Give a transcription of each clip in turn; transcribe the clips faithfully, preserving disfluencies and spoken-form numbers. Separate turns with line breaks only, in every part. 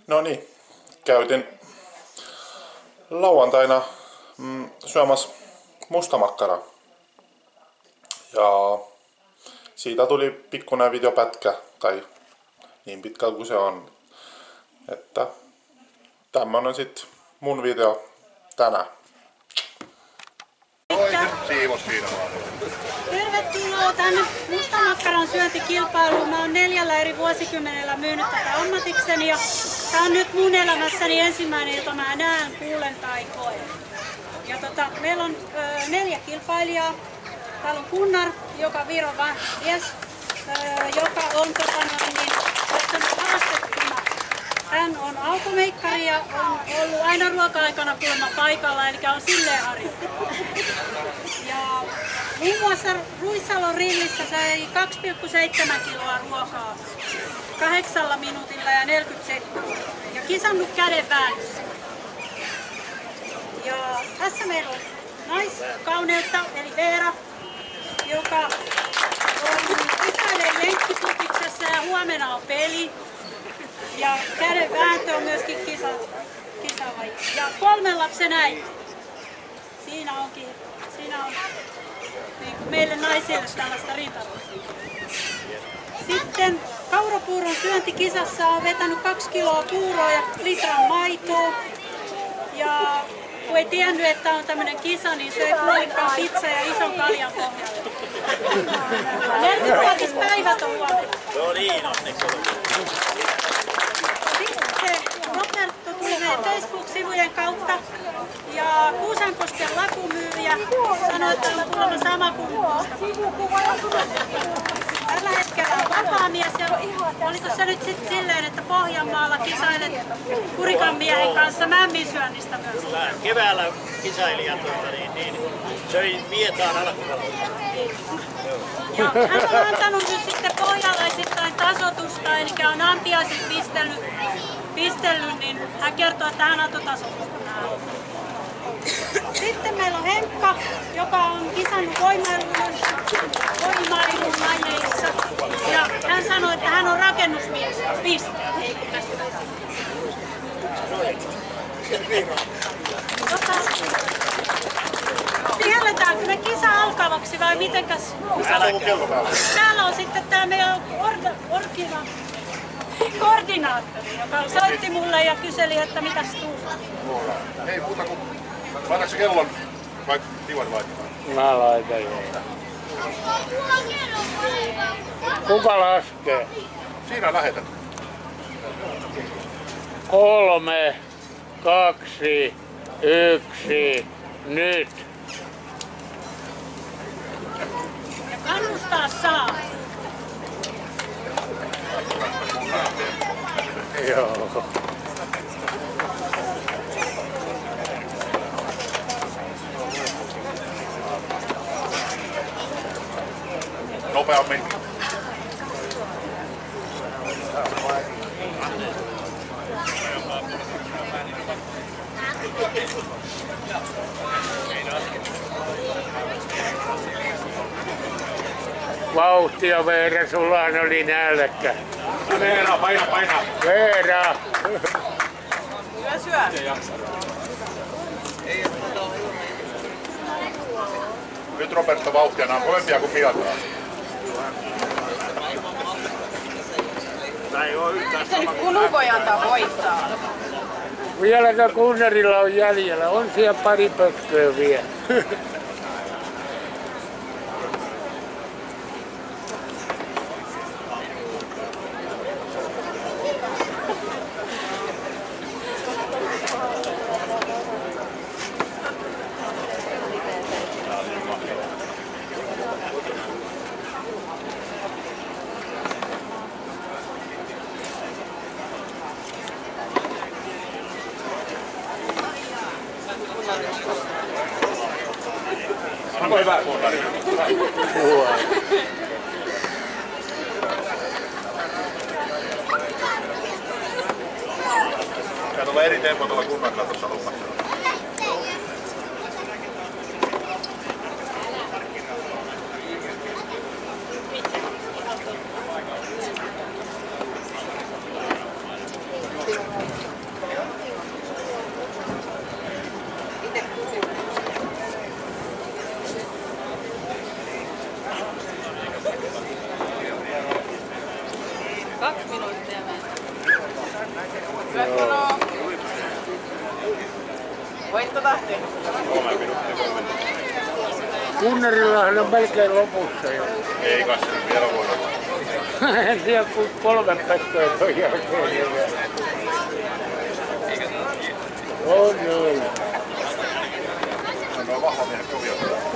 No niin, käytin lauantaina mm, syömässä mustamakkaraa. Ja siitä tuli pikkuinen videopätkä, tai niin pitkä kuin se on. Että tämmönen sit mun video tänään.
Tervetuloa tänne mustamakkaran syöntikilpailuun. Mä oon neljällä eri vuosikymmenellä myynyt tätä ammatikseni ja tää on nyt mun elämässäni ensimmäinen, jota mä näen, kuulen tai koen. Ja tota, meillä on ö, neljä kilpailijaa. Täällä on Gunnar, joka Viron mies, ö, joka on tota, noin, niin, haastettuna. Hän on automeikkari ja on ollut aina ruoka-aikana kuulemma paikalla, eli on silleen harjoittanut. Ja muun muassa Ruissalon rillissä sai kaksi pilkku seitsemän kiloa ruokaa kahdeksalla minuutilla ja neljäkymmentä sekuntia. Ja kisannut käden väännössä. Ja tässä meillä on naiskauneutta, eli Veera, joka on ystävien lenkkiputiksessa ja huomenna on peli. Ja käden vääntö on myöskin kisa, kisalaji. Ja kolmen lapsen äiti. Siinä onkin, siinä on niin meille naisille tällaista rintaruutta. Sitten kaurapuuron syöntikisassa on vetänyt kaksi kiloa puuroa ja litran maitoa. Ja kun ei tiennyt, että on tämmöinen kisa, niin söi puolikkaan pizza ja ison kaljan pohjalle. neljäkymmentävuotispäivät on huomenna.
No niin, onneksi.
Sitten Roberto tulee Facebook-sivujen kautta ja Kuusankosken lakumyyjä sanoi, että on kuulemma sama kuin tällä hetkellä on vapaamies ja oliko se nyt sitten silleen, että Pohjanmaalla kisailet Kurikan miehen kanssa mämminsyönnistä myös?
Kyllä, keväällä kisailija tuota, niin, niin, söi Vietaan alkuvuodesta.
Ja hän on antanut nyt sitten pohjalaisittain tasotusta, eli on ampiaiset pistellyt, pistellyt, niin hän kertoo, että hän antoi tasotusta. Sitten meillä on Henkka, joka on kisannut voimailun lajeissa. Ja hän sanoi, että hän on rakennusmies. Piste. Tota, Vihelletäänkö me kisa alkavaksi vai mitenkäs? Täällä on sitten tää meidän orda, orkina, koordinaattori, joka soitti mulle ja kyseli, että mitäs tuu.
Ei muuta kuin, laitatko kellon vai Tivan laittaa?
Mä laitan jo. Kuka laskee?
Siinä lähetät.
Kolme, kaksi, yksi, nyt.
Ja kannustaa saa.
Joo.
Nopeammin.
Vauhtia Veera, sulla oli nälkä.
Veera, paina, paina.
Veera!
Hyvä syö.
Nyt Roberto vauhtia, nämä on kovempia kuin Piataa.
Tai on yhtään sama.
Kunu voi antaa voittaa.
Vieläkö Gunnarilla on jäljellä? On siellä pari pökköä vielä.
Anna hyvää puolta. Tää tulee eri tempo tuolla Gunnan tuossa hommassa.
Thank you. Voittotahti.
Kunnarillahan on melkein lopussa jo.
Ei kai se nyt vielä voi olla.
En tiedä, kun kolme pökköä ton jälkeen. On noin.
Se on vahva miehen kovia.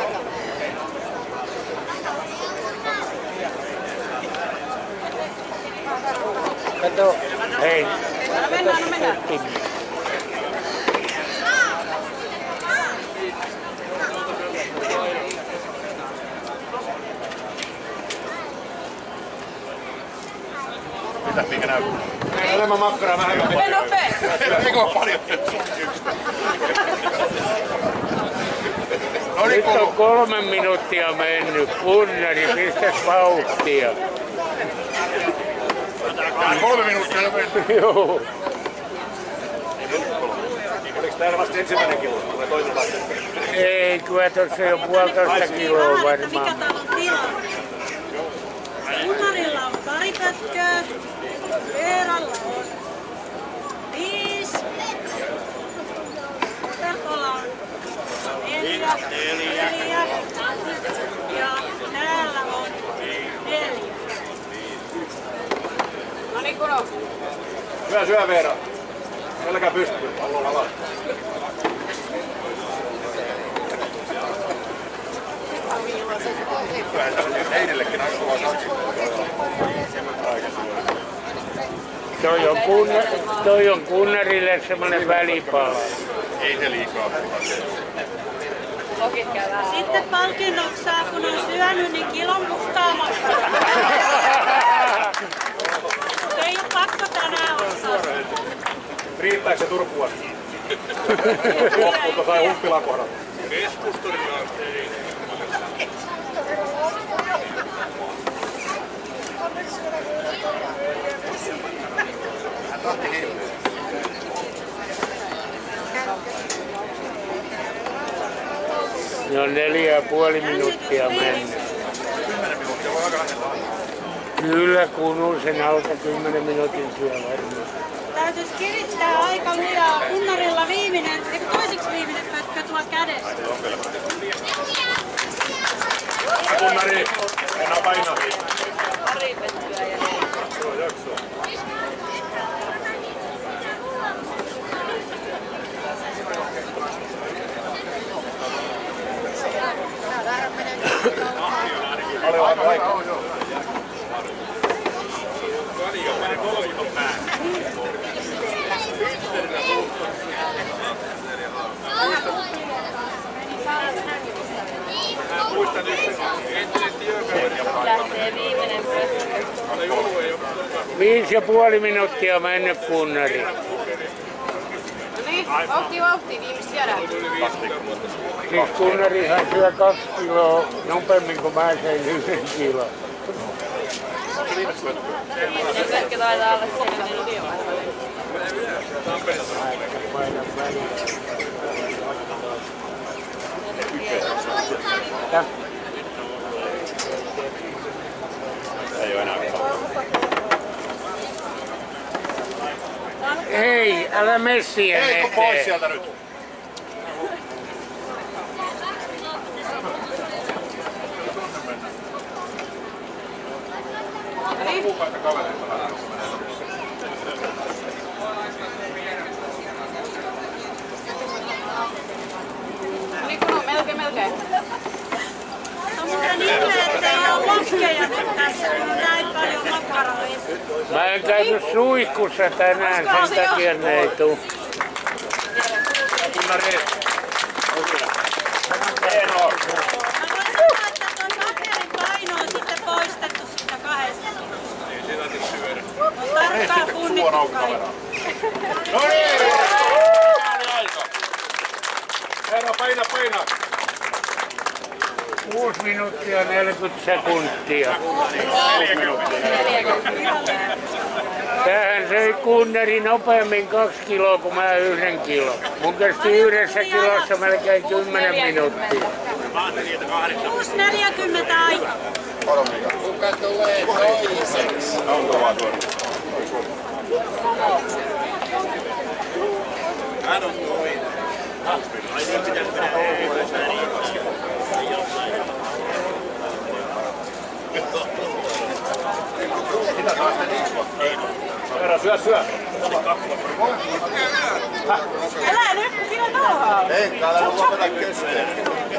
Kato, hei.
No mennään, no mennään.
Mitä, minkä näyttää? Enemmän makkaraa, vähän nopea.
Nopea, nopea.
Eikö ole paljon? No niin,
Nyt on
kuuluu.
kolme minuuttia mennyt. Kunnari, pistäs vauhtia.
Kolme minuuttia jo mennyt.
Joo.
Oliko täällä vasta ensimmäinen kilo? Tulee toinen vasta.
Ei, kyllä tuossa jo puolitoista kiloa
Vähän, että mikä
varmaan.
täällä on tila. Kunnarilla on pari pötköä. Veeralla on viisi. Terkolla on neljä. Neljä. Ja täällä on neljä.
No niin, Kuno.
Hyvä syö, Veera. Selkä pystyy. Pallon alas. Kyllähän tämmöinen Heinellekin aika kova sakki.
Toi on, kunna, toi on kunnarille semmonen välipala.
Ei se liikaa.
Lokit käy vähän.
Sitten palkinnoksi saa, kun on syönyt, niin kilon mustaa maksaa. Ei ole pakko tänään ostaa.
Riittääkö se Turkua? Loppuun sai Humppilan kohdalla. Keskustorilla on ei. Hän tahti hirveä.
Ne on neljä ja puoli minuuttia mennyt.
Kymmenen minuuttia voi aika lähellä olla.
Kyllä kuuluu sen alta kymmenen minuutin syö varmaan.
Täytyisi kirittää aika lujaa. Kunnarilla viimeinen, eikö toiseksi viimeinen pötkö tuo kädessä?
Kunnari, mennään painaa.
Pari pettyä ja neljä.
Joo, jakso. Paljon aika aikaa.
Lähtee viimeinen pötkö.
Viisi ja puoli minuuttia mennyt kunnari.
No niin, vauhti, vauhti. Viimeistä syödään.
Siis kunnarihan syö kaksi kiloa nopeammin kuin mä söin yhden kilon.
Se pötkö taitaa olla siellä neljä.
Ja.
Ei oo enää
Hei, älä mene siihen
Ei, tuu pois
eteen.
sieltä nyt. Kuukautta kavereita vähän.
No niin, Kuno, melkein, melkein.
No muuten ihme, ettei ole lokkeja nyt tässä, kun on näin paljon makkaroita.
Mä en käynyt suihkussa tänään, sen takia ne ei tuu.
Kunnari. Hienoa.
Mä voin sanoa, että tuon pakerin paino on sitten poistettu siitä kahdesta.
Ei sitä nyt syödä.
On tarkkaan punnittu kaikki.
No niin! Tämä oli aika. Herra, paina, paina.
kuusi minuuttia neljäkymmentä sekuntia. Tähän söi kunnari nopeammin kaksi kiloa kuin mä yhden kilon. Mun kesti yhdessä kilossa melkein kymmenen minuuttia.
kuusi neljäkymmentä aika.
Kuka tulee toiseksi? Auto vaan tuoda. Hän on toinen.
Ai niin pitäisi mennä eteenpäin niin. Ei jossain.
Herra, syö, syö.
Älä nyt, kun siinä nauhaa.
Ei, täällä on lopeta kesken.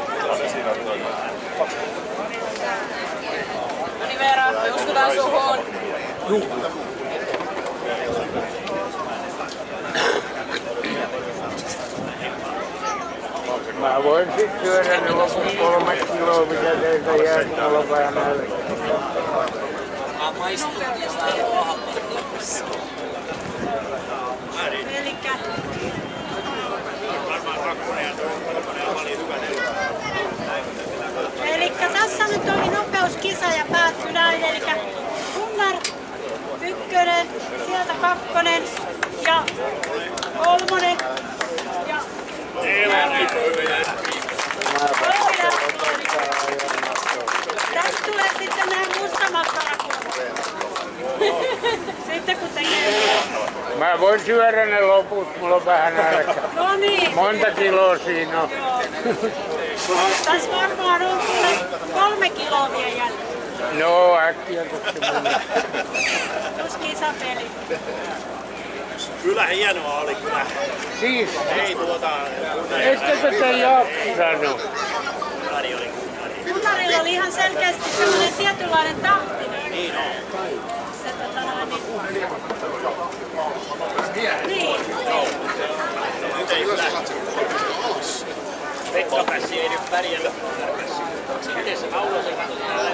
No niin Veera, me uskotaan suhun.
Mä voin sit syödä ne loput kolme kiloa, mitä teiltä jää, kun mulla on vähän nälkä.
Elikkä Elikkä tässä nyt oli nopeuskisa ja päättyi näin. Elikkä Gunnar ykkönen, sieltä kakkonen ja kolmonen ja tästä tulee sitten nämä mustamakkarakulut. Sitten kun tekee.
Mä voin syödä ne loput, mulla on vähän nälkä.
No niin.
Monta kiloa siinä on.
Joo. Tässä varmaan on kuule kolme kiloa vielä jäljellä.
No äkkiä tuossa mennä.
Tuossa kisapeli.
Kyllä hienoa oli kyllä.
Siis,
Ei tuota...
ettekö te jaksanut?
Kunnari oli kunnari.
Kunnarilla oli ihan selkeästi semmoinen tietynlainen tahti.
Niin on.
Se, tota noin, niin. Niin.
Nyt ei kyllä. Pekka Pässi ei nyt pärjännyt. Miten se naulasi?